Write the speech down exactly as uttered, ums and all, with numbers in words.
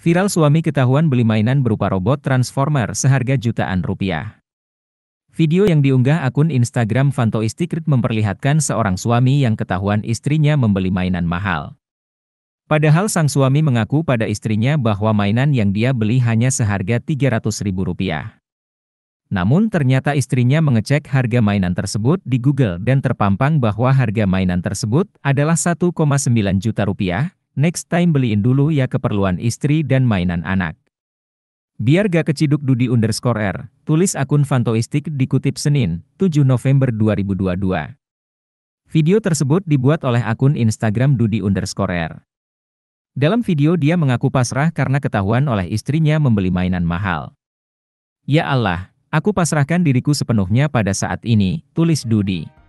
Viral suami ketahuan beli mainan berupa robot Transformer seharga jutaan rupiah. Video yang diunggah akun Instagram Fantoistikrit memperlihatkan seorang suami yang ketahuan istrinya membeli mainan mahal. Padahal sang suami mengaku pada istrinya bahwa mainan yang dia beli hanya seharga tiga ratus ribu rupiah. Namun ternyata istrinya mengecek harga mainan tersebut di Google dan terpampang bahwa harga mainan tersebut adalah satu koma sembilan juta rupiah. Next time beliin dulu ya keperluan istri dan mainan anak. Biar gak keciduk Dudi underscore R, tulis akun Fantoistik dikutip Senin, tujuh November dua ribu dua puluh dua. Video tersebut dibuat oleh akun Instagram Dudi underscore R. Dalam video dia mengaku pasrah karena ketahuan oleh istrinya membeli mainan mahal. Ya Allah, aku pasrahkan diriku sepenuhnya pada saat ini, tulis Dudi.